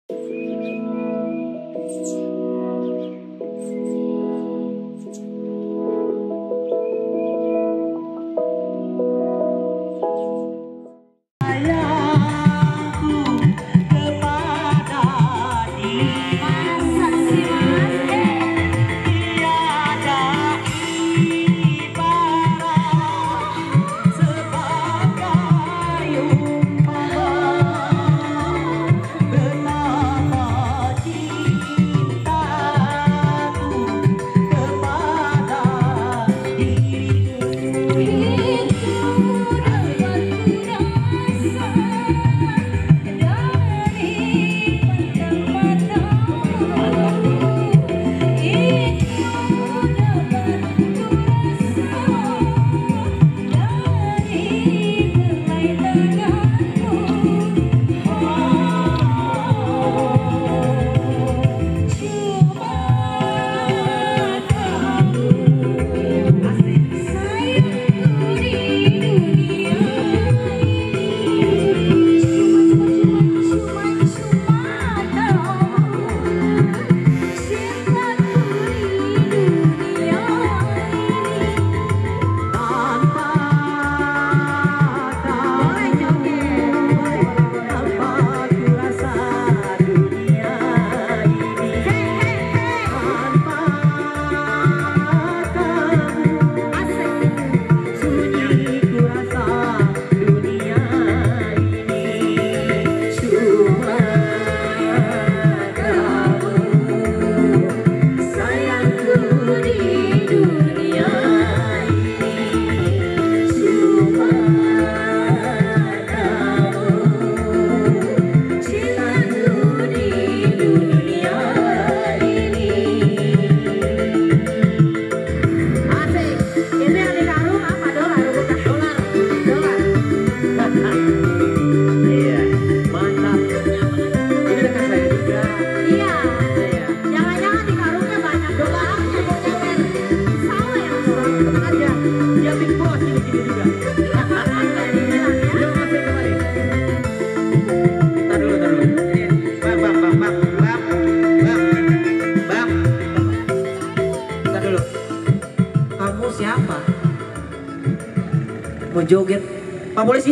Mau joget. Pak polisi,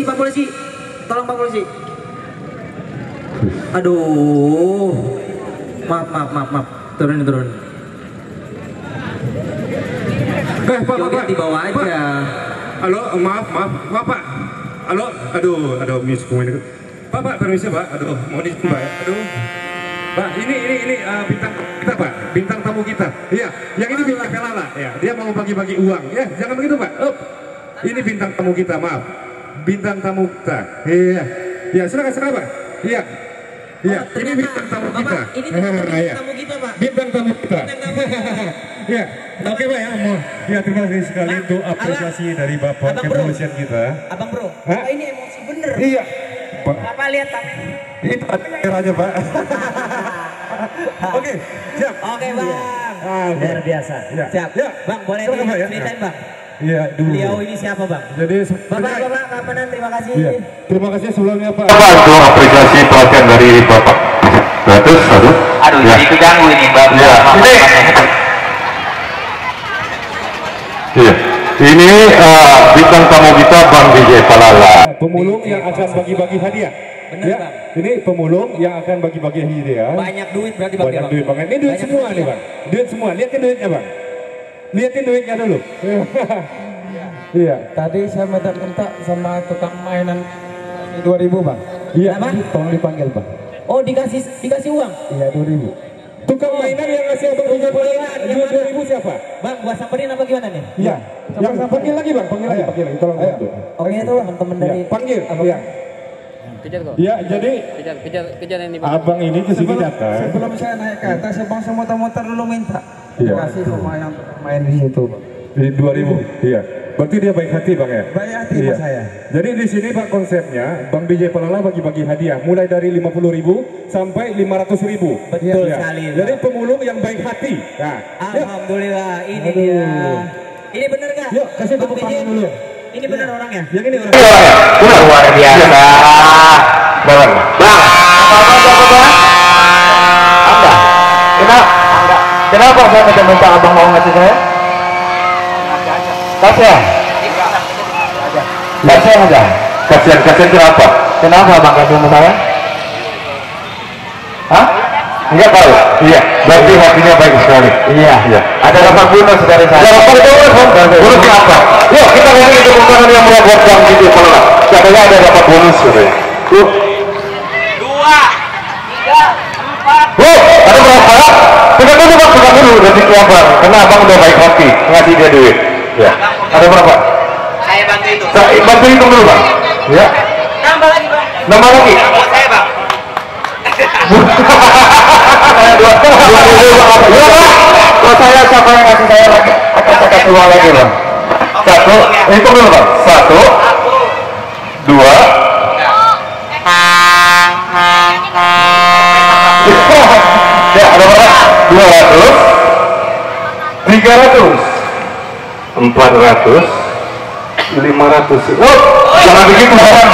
tolong Pak polisi. Aduh, maaf, turun. Pak, joget di bawah aja. Pak. Halo, maaf Pak. Halo, aduh, musik ini. Pak, permisi Pak. Aduh, mohon izin Pak. Aduh. Pak, ini bintang kita Pak, bintang tamu kita. Iya, yang ini bintang Pelala. Ya, dia mau bagi-bagi uang. Ya, jangan begitu Pak. Ini bintang tamu kita, maaf. Bintang tamu kita. Iya. Ya, silakan Pak. Iya. Iya, ini bintang tamu kita. Ini bintang tamu kita, Pak. Bintang tamu kita. Ya, oke Pak ya. Ya, terima kasih sekali untuk apresiasi dari Bapak kepolisian kita. Abang Bro, Bapak ini emosi bener. Iya. Bapak lihat Pak. Itu aja Pak. Oke, siap. Oke Bang. Luar biasa. Ya. Siap. Ya. Bang, boleh diceritain Bang? Iya, dulu. Beliau ini siapa Bang? Jadi Bapak, Kamanan, terima kasih. Iya. Terima kasih sebelumnya Pak. Bapak untuk apresiasi perhatian dari Bapak. Bagus, Aduh, ya. jadi keganggu ini Bang. Ya. Ini bintang tamu kita Bang DJ Palala. Pemulung yang akan bagi-bagi hadiah. Bener Ya, Bang. ini pemulung yang akan bagi-bagi hadiah. Banyak duit berarti Bang. Banyak duit Bang. Ini duit Banyak semua nih Bang. Duit semua. Lihatin duitnya Bang. Lihatin duitnya dulu. Iya. Tadi saya minta sama tukang mainan 2000 Bang. Iya. Apa? Tolong dipanggil Bang. Oh, dikasih uang. Iya 2000. Tukang mainan yang ngasih abang punya mainan duit 2000 siapa? Bang, gua samperin apa gimana nih? Iya. Yang panggil lagi Bang, panggil lagi. Tolong bantu. Oke, itu teman-teman dari Panggil. Iya. Kejar kok. Ya, jadi Kejar ini Bang. abang ini ke sini datang. Sebelum saya naik ke atas, saya bangsa muter-muter dulu minta. Iya. Kasih sama yang main di situ Bang. Di 2000. Iya. Berarti dia baik hati Bang ya? Baik hati Iya. Mas saya. Jadi di sini Pak konsepnya Bang DJ Palala bagi-bagi hadiah mulai dari 50.000 sampai 500.000. Betul Ya. sekali. Jadi pemulung yang baik hati. Nah, Alhamdulillah, ini Aduh. dia. Ini bener gak? Yuk, kasih tepuk Bang tangan PJ? dulu. Ini bener orangnya? Yang ini orang. Luar biasa. Bang. Kenapa saya minta abang mau ngasih saya? Kasihan. Kasihan aja. Kasihan kenapa? Kenapa abang kasih sama saya? Hah? Enggak tahu. Iya. Berarti hatinya baik sekali. Iya. Iya. Ada dapat bonus dari saya. Dapat bonus. Bonusnya apa? Yuk kita lihat itu bukan yang membuat Bang BJ Palala. Katanya ada dapat bonus katanya. Yuk. 2, 3, 4. Oh, ada berapa? Pegang dulu bang, pegang dulu dari Abang. Karena abang udah baik hati ngasih dia duit. Ya. Ada berapa? Saya bantu itu. Saya bantu hitung dulu bang. Ya. Nambah lagi bang. Nambah lagi. Buat saya bang. Dua Kalau saya siapa yang ngasih saya lagi? Akan saya kasih uang lagi bang. Satu. Hitung dulu bang. 1, 2. Ya, ada berapa? 200, 300, 400, 500. Oh, jangan begitu bang.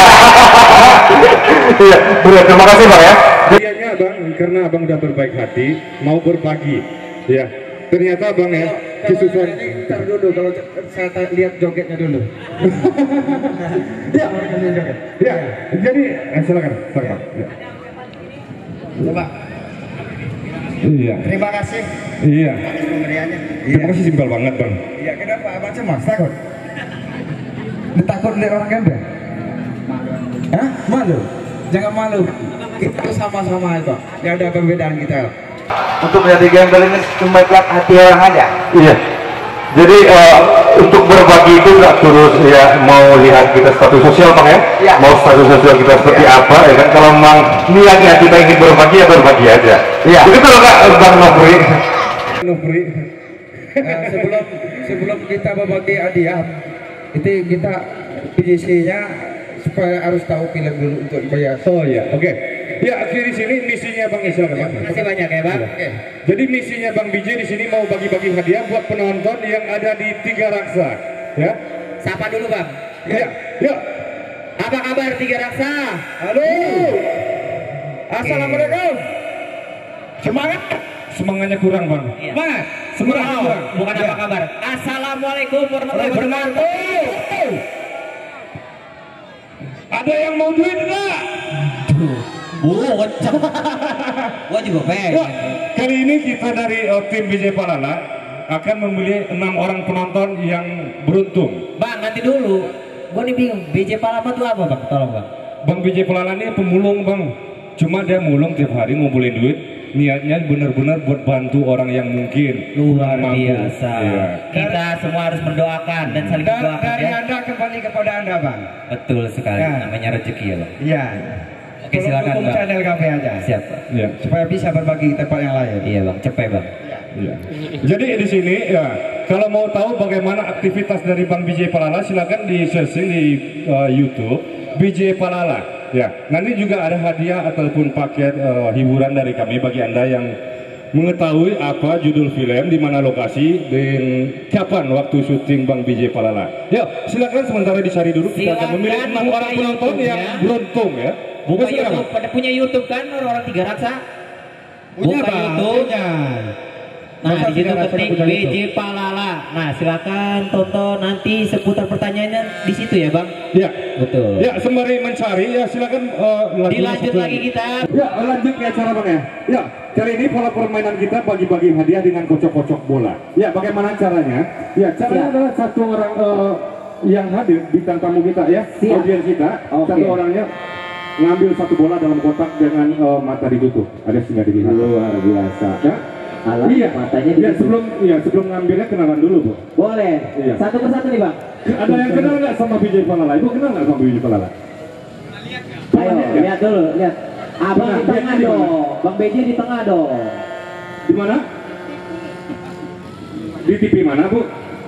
Iya, benar. Terima kasih bang ya. Jadinya abang, karena abang udah berbaik hati, mau berbagi. Ya, ternyata abang ya, kesusahan. Ntar dulu kalau saya lihat jogetnya dulu. Ya, ya. Jadi, silakan. Ya. Coba. Iya. Terima kasih Iya. atas pemberiannya. Terima kasih simpel banget bang. Iya, kenapa abang cemas? Takut? Takut lihat orang gembel? Hah? Malu? Jangan malu. Kita sama-sama itu. Tidak ada perbedaan kita. Untuk menjadi gembel ini cuma hati orang aja. Iya. Jadi untuk berbagi itu nggak terus ya mau lihat kita status sosial bang ya. Iya. Mau status sosial kita seperti apa ya kan. Kalau memang niatnya kita ingin berbagi ya berbagi aja. Iya. Jadi kalau nggak bang Nopri. Sebelum kita berbagi hadiah, itu kita PJC-nya supaya harus tahu film dulu untuk bayar. Oh iya, oke. Ya, akhir di sini misinya Bang Islam bang. Terima kasih banyak ya bang. Oke. Jadi misinya Bang BJ di sini mau bagi-bagi hadiah buat penonton yang ada di Tiga Raksa, ya. Sapa dulu bang. Ya, ya. Apa kabar Tiga Raksa? Halo. Assalamualaikum. Semangat. Semangatnya kurang bang. Iya. Semangat. Semangatnya kurang. Bukan apa kabar. Assalamualaikum warahmatullahi wabarakatuh. Ada yang mau duit enggak? Kenceng. Gua juga pengen. Ya, kali ini kita dari tim BJ Palala akan memilih 6 orang penonton yang beruntung. Bang, nanti dulu. Gua nih bingung. BJ Palala itu apa bang? Tolong bang. Bang BJ Palala ini pemulung bang. Cuma dia mulung tiap hari ngumpulin duit. Niatnya benar-benar buat bantu orang yang mungkin Luar mampu. biasa. Iya. Kita semua harus mendoakan dan saling mendoakan Dari ya. Anda kembali kepada Anda bang. Betul sekali. Ya. Namanya rezeki ya bang. Iya. Oke silakan Dukung bang. channel kami aja. Siap bang. Iya. Supaya bisa berbagi di tempat yang lain. Iya bang. Cepet bang. Iya. Jadi di sini ya, kalau mau tahu bagaimana aktivitas dari Bang BJ Palala, silakan di searching di YouTube BJ Palala. Ya, nanti juga ada hadiah ataupun paket hiburan dari kami bagi Anda yang mengetahui apa judul film, di mana lokasi, dan kapan waktu syuting Bang BJ Palala. Ya, silakan sementara dicari dulu. Kita akan memilih 6 buka orang penonton YouTube-nya. yang beruntung ya. Buka Ya, silakan. YouTube. Pada punya YouTube kan orang-orang Tiga Raksa? Punya Buka bang. YouTube. Punya. Nah, Masa di situ Tiga Raksa ketik punya BJ Palala. Nah, silakan tonton nanti seputar pertanyaannya di situ ya, Bang. Ya, Betul. ya sembari mencari ya silakan Dilanjut lagi kita. Ya, lanjut ke acara bang ya. Ya, kali ini pola permainan kita bagi-bagi hadiah dengan kocok-kocok bola. Ya, bagaimana caranya? Ya, caranya adalah satu orang yang hadir bintang tamu kita ya, audiens kita, satu orangnya ngambil satu bola dalam kotak dengan mata ditutup. Ada singgah dilihat. Luar biasa. Ya? Iya, matanya ditutup. Sebelum ngambilnya kenalan dulu, Bu. Boleh. Iya. Satu persatu nih, Bang. Ada yang kenal nggak sama BJ Palala? Ibu kenal nggak sama BJ Palala? Ayo, lihat dulu, lihat. Abang Nah, di tengah lihat di mana? dong. Bang BJ di tengah dong. Di mana? Di TV mana, Bu?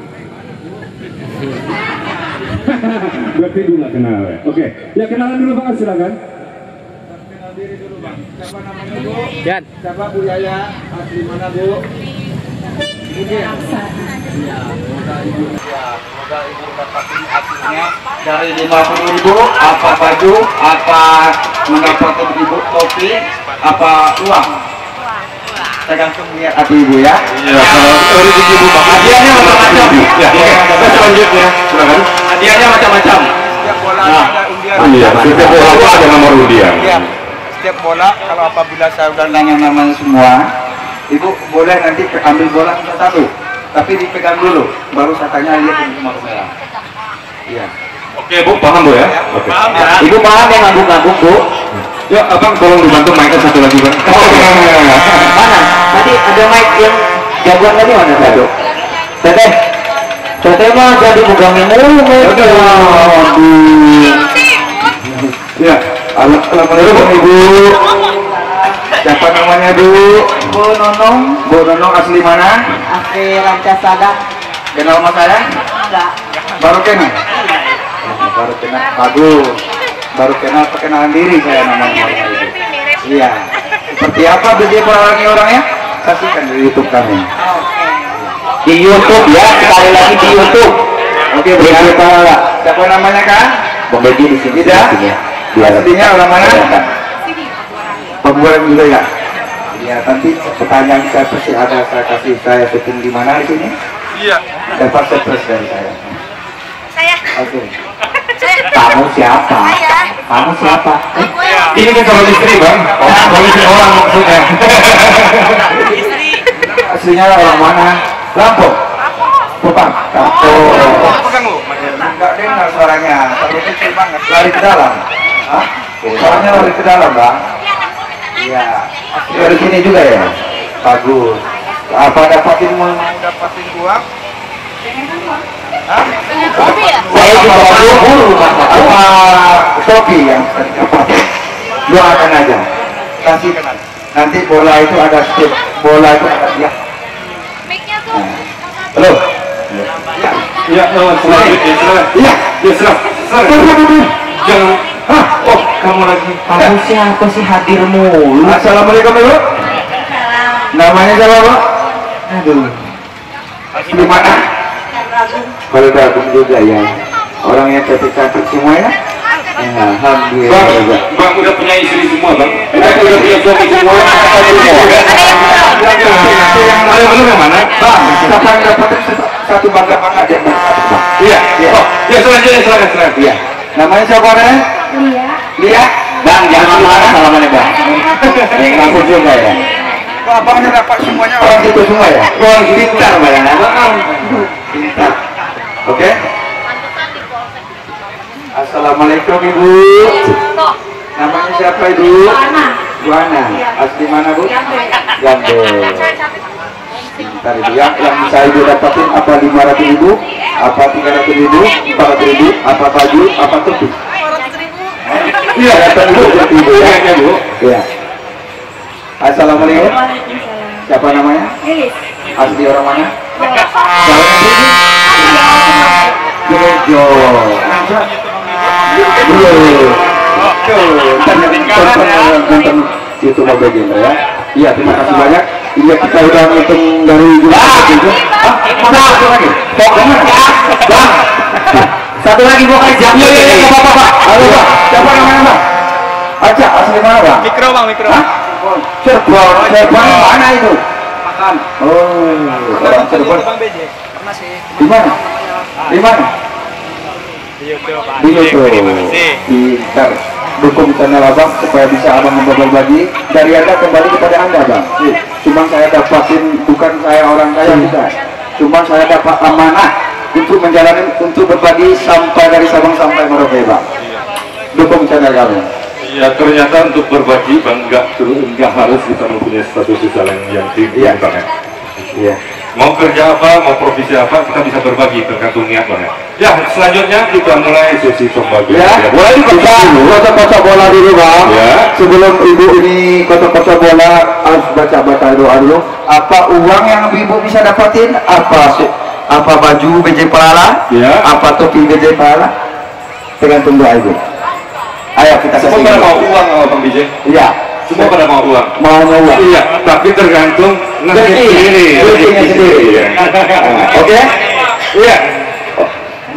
Berarti dulu nggak kenal ya. Oke, ya kenalan dulu Bang, silakan. Kenal diri dulu bang. Siapa namanya Bu? Jan. Siapa Bu Yaya? Asli mana Bu? Ini ya. Semoga ibu mendapatkan hasilnya dari 50.000. Apa baju? Apa mendapatkan ibu topi? Apa uang? tergantung niat hati ibu ya. Iya, kalau rezeki ibu bang. Hadiahnya macam-macam. Ya, oke. Selanjutnya, silakan. Hadiahnya macam-macam. Setiap bola ada undian. Iya, setiap bola ada nomor undian. Iya. Setiap bola kalau apabila saya udah nanya namanya semua, ibu boleh nanti ambil bola satu, tapi dipegang dulu, baru saya tanya lihat yang nomor merah. Iya. Oke bu, paham bu ya? Oke. Paham ya? Ibu paham yang ngangguk-ngangguk bu? Ya abang tolong dibantu mic-nya satu lagi bang. Mana? Tadi ada mic yang jagoan tadi mana tadi? Teteh, teteh mah jadi pegangin mulu mic. Ya, assalamualaikum ibu. Siapa namanya Bu? Bu Nonong. Bu Nonong asli mana? Asli Rancasada. Kenal sama saya? Enggak. Baru kenal? Baru kenal. Bagus. Baru kenal perkenalan diri saya namanya. Iya. Seperti apa BJ orangnya? Saksikan di YouTube kami. Di YouTube ya, sekali lagi di YouTube. Oke, BJ Pahala. Siapa namanya Kak? Bang BJ di sini. Tidak? Aslinya orang mana? Pembuat juga ya? Iya, nanti pertanyaan saya pasti ada, saya kasih saya syuting di mana di sini? Iya. Dapat surprise dari saya. Saya. Oke. Saya. Kamu siapa? Saya. Kamu siapa? Aku ya. Ini kan calon istri bang. Calon istri orang maksudnya. Istri. Aslinya orang mana? Lampung. Bukan. Lampung. Enggak dengar suaranya. Tapi kecil banget. Lari ke dalam. Hah? Suaranya lari ke dalam bang. Iya. Dari sini juga ya. Bagus. Apa dapatin uang? Hah? Kopi ya? Saya juga 20 apa Shopee yang dapatin. Doakan aja. Kasih nanti bola itu ada step. Bola itu ada ya. Mic-nya tuh. Halo. Ya. Ya, selanjutnya silakan. Iya. Ya silakan. Jangan. Hah? Oh, kamu lagi. Kamu siapa sih hadir mulu? Assalamualaikum ibu. Namanya siapa bu? Aduh. Di mana? Kalau Agung juga ya. Orangnya cantik-cantik semua ya. Alhamdulillah. Bang udah punya istri semua bang. Udah punya suami semua. Ada belum yang mana? Bang, siapa yang dapat satu bangga aja? Iya. Oh, ya selanjutnya silakan. Iya. Namanya siapa orangnya? Iya. Lia. Bang, jangan marah salamannya bang. Yang ngaku juga ya. Kok abangnya dapat semuanya orang itu semua ya? Orang pintar bang. Pintar. Oke. Assalamualaikum ibu. Namanya siapa ibu? Juana. Asli mana bu? Jambe. Pintar ibu. Yang bisa ibu dapatin apa 500.000? Apa 300.000? 400.000? Apa baju? Apa topi? Iya, datang ibu seperti ibu ya. Iya bu. Iya. Assalamualaikum. Siapa namanya? Lilis. Asli orang mana? Gerejo. Tonton YouTube Abang ya. Iya, terima kasih banyak. Iya, kita udah ngitung dari juga. Satu lagi. Bang. Satu lagi gua kasih jam. Iya, Pak. Halo, Pak. Siapa namanya, Pak? Aja, asli mana, Bang? Mikro bang, mikro. Hah? Cirebon mana itu? Makan. Oh, orang Cirebon. Di mana? Di mana? Di YouTube. Di YouTube. Pintar. Dukung channel abang supaya bisa abang berbagi dari anda kembali kepada anda bang. Cuma saya dapatin, bukan saya orang kaya bukan. Cuma saya dapat amanah untuk menjalani, untuk berbagi sampai dari Sabang sampai Merauke bang. Dukung channel kami. Ya ternyata untuk berbagi bang nggak harus kita mempunyai status sosial yang tinggi Iya. bang ya. Iya. Mau kerja apa, mau profesi apa, kita bisa berbagi tergantung niat bang ya. Ya selanjutnya kita mulai sesi pembagian. Ya, boleh kita kocok-kocok bola dulu bang. Ya. Sebelum ibu ini kocok-kocok bola harus baca-baca doa dulu. Apa uang yang ibu bisa dapatin? Apa baju BJ Pahala? Ya. Apa topi BJ Pahala? Tergantung doa ibu. Ayo kita Semua kasih. pada mau uang apa bang BJ? Iya. Semua pada mau uang. Maunya uang. Iya, tapi tergantung nanti sendiri. Rezekinya sendiri. Iya. Oke? Iya.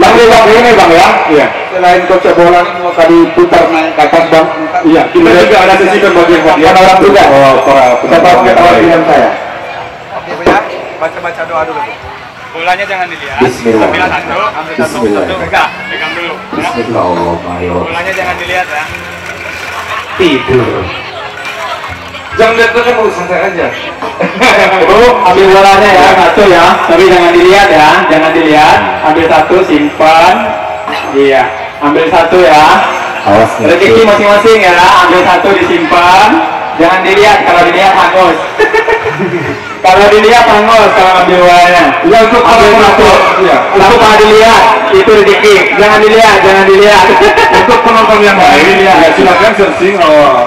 Bang ini bang ya. Iya. Selain kocok bola ini mau tadi putar main ke atas bang. Iya. Kita juga ada sesi berbagi hadiah. Orang juga. Oh, para Pengetahuan saya. Oke Bu ya, baca doa dulu. Bolanya jangan dilihat. Bismillah. Ambil satu, pegang dulu. Ya. Bismillahirrahmanirrahim. Bolanya jangan dilihat ya. Tidur. jangan lihat kan mau santai aja. Bu, ambil bolanya ya, satu ya. Tapi jangan dilihat ya, jangan dilihat. Ambil satu, simpan. Iya, ambil satu ya. Rezeki masing-masing ya, ambil satu disimpan. Jangan dilihat, kalau dilihat hangus. Kalau dilihat hangus, kalau ambil bolanya. Ya untuk Ambil satu, ya. untuk kalau dilihat itu rezeki. Jangan dilihat, jangan dilihat. Untuk penonton yang lain, ya silakan searching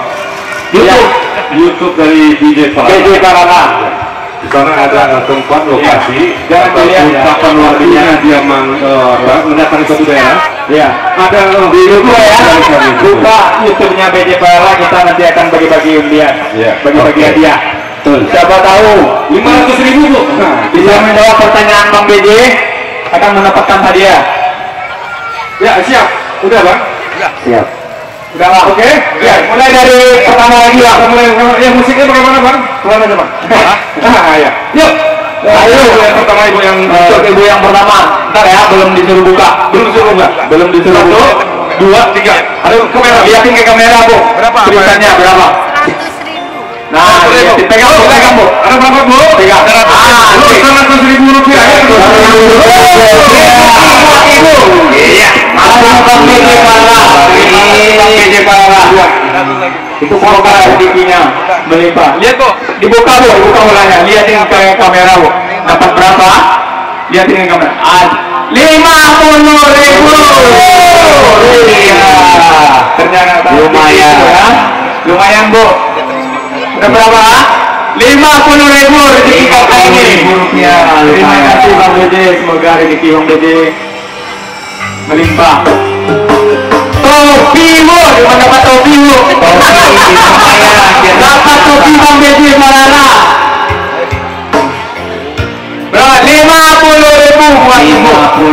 YouTube dari DJ Parana. DJ Parana. Di sana ada tempat lokasi, Jangan dilihat ya. kapan waktunya dia mendatangi suatu daerah. Iya. Ada Di YouTube ya, buka YouTube-nya BJ Parana, kita nanti akan bagi-bagi undian, Iya. bagi-bagi hadiah. Siapa tahu 500.000 Bu. bisa menjawab pertanyaan Bang BJ akan mendapatkan hadiah. Ya siap, udah bang. Siap. Udah lah, oke? Ya, mulai dari pertama lagi lah. Ya musiknya bagaimana bang? Kemana coba? Ya. Yuk. Ayo, Yang pertama ibu yang untuk ibu yang pertama. Ntar ya, belum disuruh buka. belum suruh nggak? Belum disuruh buka. 1, 2, 3. Aduh kamera. Lihatin ke kamera, Bu. Berapa? Tulisannya berapa? 100.000. Nah, lihatin. Pegang, Bu, pegang, Bu. Ada berapa Bu? Pegang. Ah, Lu 100.000 rupiah ya. Ibu. Iya. Masuk Bang BJ Parana. Bang BJ Parana. Itu semoga rezekinya melimpah. Lihat Bu. Dibuka Bu, dibuka bolanya. Lihatin ke kamera Bu. Dapat berapa? Lihatin ke kamera. 50.000. Iya. Ternyata lumayan ya. Lumayan Bu. Udah berapa? 50.000 rezeki kakak ini. Terima kasih Bang BJ. Semoga rezeki Bang BJ melimpah. Topi Bu, di mana dapat topi Bu? Dapat topi Bang BJ Parana. Berapa? 50.000 buat Ibu.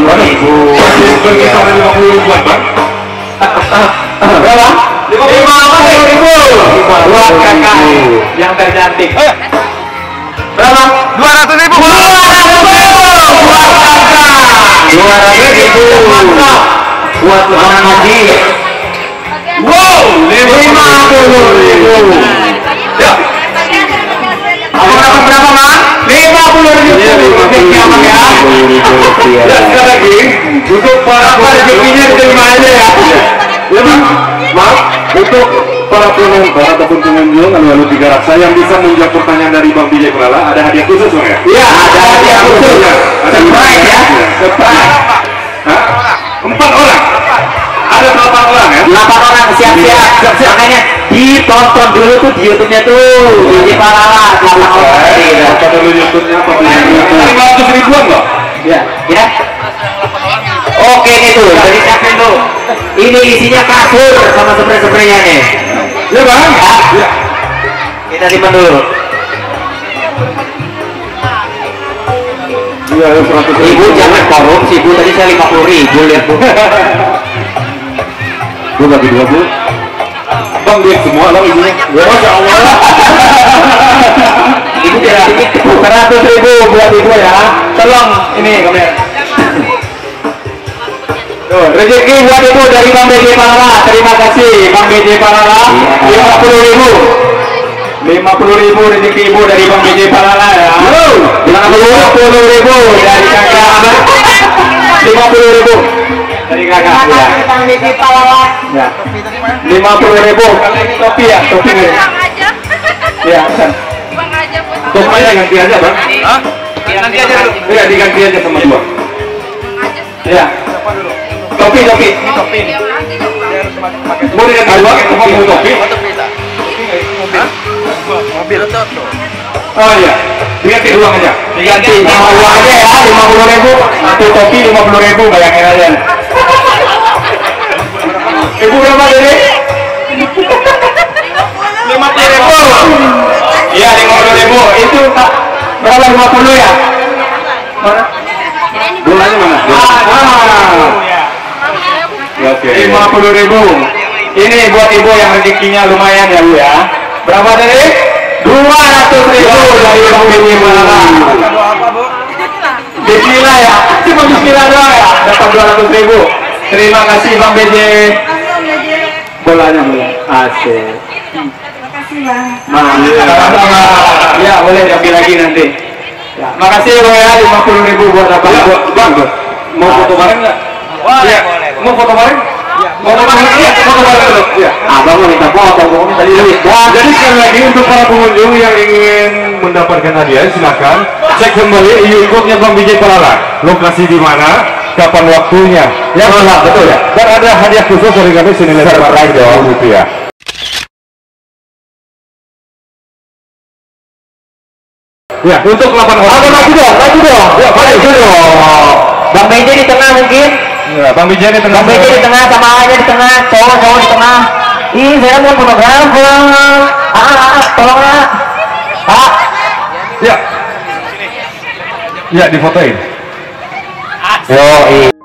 50.000 buat bang. Berapa? 50.000 buat kakak yang tercantik. Berapa? 200.000 Bu. 200.000 buat kakak. 200.000 mantap. Buat anak haji. Wow, 50.000. Ya. Aku dapat berapa Bang? 50.000. Rezeki Abang ya. Dan sekali lagi untuk para rezekinya diterima aja ya. Ya bang, maaf untuk para penonton ataupun pengunjung lalu tiga rasa yang bisa menjawab pertanyaan dari Bang BJ Parana ada hadiah khusus bang ya? Iya, ada hadiah khusus. Surprise ya. Surprise. Hah? 4 orang? Ada 8 orang ya? 8 orang siap-siap. Makanya ditonton dulu tuh di YouTube-nya tuh. BJ Parana 8 orang. Apa dulu YouTube-nya apa? 500.000-an loh? Ya, ya. Oke nih tuh, dari siapin tuh. Ini isinya kasur sama spray-spraynya nih. Ya bang? Ya. Kita simpan dulu. Iya, 100.000. Ibu jangan korupsi, Bu. Tadi saya 50.000 lihat Bu. Bu bagi 2 bu. Bang duit semua lah ibunya. Ya Masya Allah. Ibu jangan sedikit 100.000 buat Ibu ya. Tolong ini kamera. Tuh, rezeki buat Ibu dari Bang BJ Parana. Terima kasih Bang BJ Parana. 50.000. 50.000 rezeki Ibu dari Bang BJ Parana ya. 50.000 dari kakak. 50.000 dari kakak ya. Bang BJ Parana. Ya. 50.000. Ini topi ya, topi nih. Bang aja. Ya, pesan. Bang aja buat Topinya ganti aja bang. Hah? Nanti aja dulu. Iya diganti aja sama 2. Ya. Topi, topi. Topi. Mau diganti 2 mau topi? Mobil. Oh iya, diganti uang aja. Diganti sama uang aja ya, 50.000. Satu topi 50.000, bayangin aja. Ibu berapa ini? 50.000. Iya 50.000. Itu tak berapa 50 ya? Mana? Bulannya mana? Ah, Oke. 50.000. Ini buat ibu yang rezekinya lumayan ya Bu ya. Berapa tadi? 200.000 dari Bang Benny Balala. Doa apa, Bu? Bismillah ya, cuma Bismillah doang ya. Dapat 200.000. Terima kasih Bang BJ. Bolanya boleh. Asik. Mantap. Ya boleh ambil lagi nanti. Ya, makasih ya Bang ya, 50.000 buat apa? Bang, mau foto bareng nggak? Boleh, boleh. Mau foto bareng? Mau foto bareng? Iya, foto bareng dulu. Iya. Abang mau minta foto, mau minta duit. Jadi sekali lagi untuk para pengunjung yang ingin mendapatkan hadiah, silakan cek kembali YouTube-nya Bang BJ Balala. Lokasi di mana, kapan waktunya. Ya betul ya. Dan ada hadiah khusus dari kami senilai Rp100.000. Ya, untuk 8 orang. Lagi dong. Ya, maju dong. Bang BJ di tengah mungkin. Ya, Bang BJ di tengah. Bang BJ di tengah, sama aja di tengah. Cowok di tengah. Ih, saya mau fotografer. Tolonglah. Pak. Ya. Ya, difotoin. Yo,